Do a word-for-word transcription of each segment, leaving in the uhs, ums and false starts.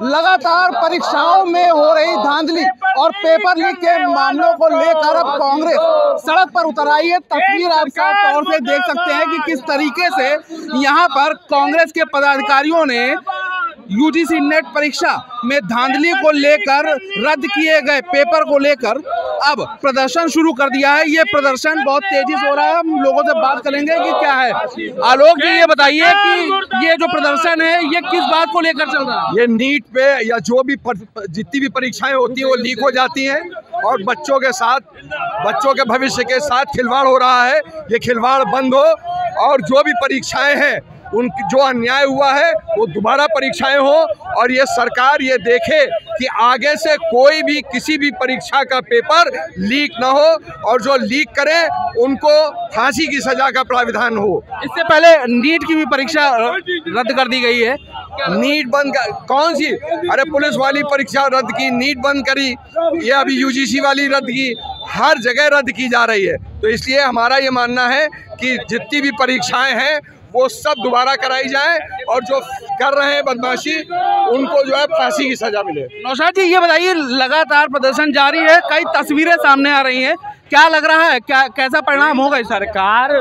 लगातार परीक्षाओं में हो रही धांधली और पेपर लीक के मामलों को लेकर अब कांग्रेस सड़क पर उतर आई है। तस्वीर आप साफ तौर से देख सकते हैं कि किस तरीके से यहाँ पर कांग्रेस के पदाधिकारियों ने यूजीसी नेट परीक्षा में धांधली को लेकर रद्द किए गए पेपर को लेकर अब प्रदर्शन शुरू कर दिया है। ये प्रदर्शन बहुत तेजी से हो रहा है। हम लोगों से बात करेंगे कि क्या है। आलोक जी, ये बताइए कि ये जो प्रदर्शन है ये किस बात को लेकर चल रहा है? ये नीट पे या जो भी जितनी भी परीक्षाएं होती हैं वो लीक हो जाती हैं और बच्चों के साथ, बच्चों के भविष्य के साथ खिलवाड़ हो रहा है। ये खिलवाड़ बंद हो और जो भी परीक्षाएं हैं उन जो अन्याय हुआ है वो दोबारा परीक्षाएं हो और ये सरकार ये देखे कि आगे से कोई भी किसी भी परीक्षा का पेपर लीक ना हो और जो लीक करे उनको फांसी की सजा का प्राविधान हो। इससे पहले नीट की भी परीक्षा रद्द कर दी गई है। नीट बंद कर, कौन सी? अरे पुलिस वाली परीक्षा रद्द की, नीट बंद करी, ये अभी यूजीसी वाली रद्द की, हर जगह रद्द की जा रही है। तो इसलिए हमारा ये मानना है कि जितनी भी परीक्षाएं हैं वो सब दोबारा कराई जाए और जो कर रहे हैं बदमाशी उनको जो है फांसी की सजा मिले। नौशाद जी, ये बताइए, लगातार प्रदर्शन जारी है, कई तस्वीरें सामने आ रही हैं, क्या लग रहा है, क्या कैसा परिणाम होगा? इस सरकार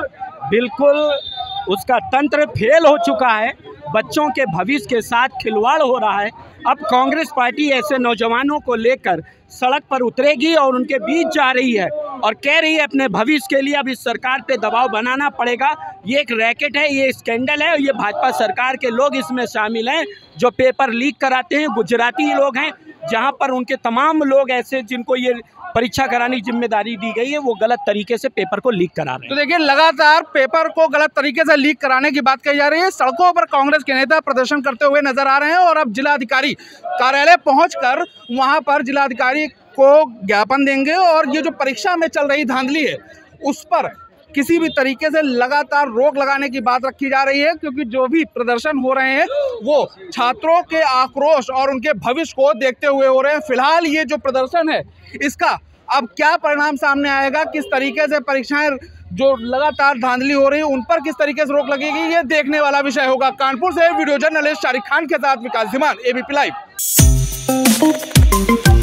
बिल्कुल उसका तंत्र फेल हो चुका है, बच्चों के भविष्य के साथ खिलवाड़ हो रहा है। अब कांग्रेस पार्टी ऐसे नौजवानों को लेकर सड़क पर उतरेगी और उनके बीच जा रही है और कह रही है अपने भविष्य के लिए अब इस सरकार पे दबाव बनाना पड़ेगा। ये एक रैकेट है, ये स्कैंडल है और ये भाजपा सरकार के लोग इसमें शामिल हैं जो पेपर लीक कराते हैं। गुजराती लोग हैं जहां पर उनके तमाम लोग ऐसे जिनको ये परीक्षा कराने की जिम्मेदारी दी गई है वो गलत तरीके से पेपर को लीक करा रहे हैं। तो देखिए, लगातार पेपर को गलत तरीके से लीक कराने की बात कही जा रही है। सड़कों पर कांग्रेस के नेता प्रदर्शन करते हुए नजर आ रहे हैं और अब जिलाधिकारी कार्यालय पहुंचकर वहां पर जिलाधिकारी को ज्ञापन देंगे और ये जो परीक्षा में चल रही धांधली है उस पर किसी भी तरीके से लगातार रोक लगाने की बात रखी जा रही है, क्योंकि जो भी प्रदर्शन हो रहे हैं वो छात्रों के आक्रोश और उनके भविष्य को देखते हुए हो रहे हैं। फिलहाल ये जो प्रदर्शन है इसका अब क्या परिणाम सामने आएगा, किस तरीके से परीक्षाएं जो लगातार धांधली हो रही है उन पर किस तरीके से रोक लगेगी, ये देखने वाला विषय होगा। कानपुर से वीडियो जर्नलिस्ट शारिक खान के साथ विकास धीमान, एबीपी लाइव।